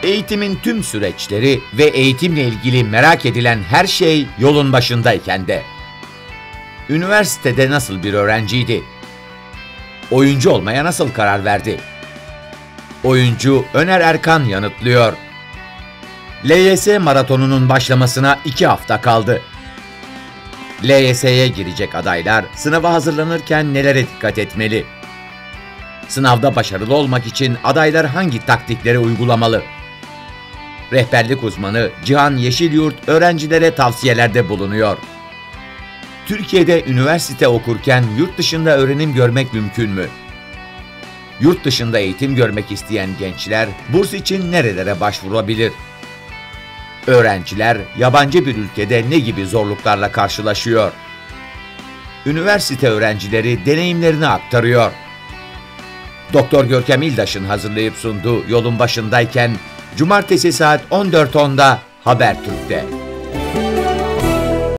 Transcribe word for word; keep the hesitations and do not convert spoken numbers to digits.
Eğitimin tüm süreçleri ve eğitimle ilgili merak edilen her şey yolun başındayken de. Üniversitede nasıl bir öğrenciydi? Oyuncu olmaya nasıl karar verdi? Oyuncu Öner Erkan yanıtlıyor. L Y S maratonunun başlamasına iki hafta kaldı. L Y S'ye girecek adaylar sınava hazırlanırken nelere dikkat etmeli? Sınavda başarılı olmak için adaylar hangi taktikleri uygulamalı? Rehberlik uzmanı Cihan Yeşilyurt öğrencilere tavsiyelerde bulunuyor. Türkiye'de üniversite okurken yurt dışında öğrenim görmek mümkün mü? Yurt dışında eğitim görmek isteyen gençler burs için nerelere başvurabilir? Öğrenciler yabancı bir ülkede ne gibi zorluklarla karşılaşıyor? Üniversite öğrencileri deneyimlerini aktarıyor. Doktor Görkem İldaş'ın hazırlayıp sunduğu Yolun Başındayken Cumartesi saat on dört onda Habertürk'te.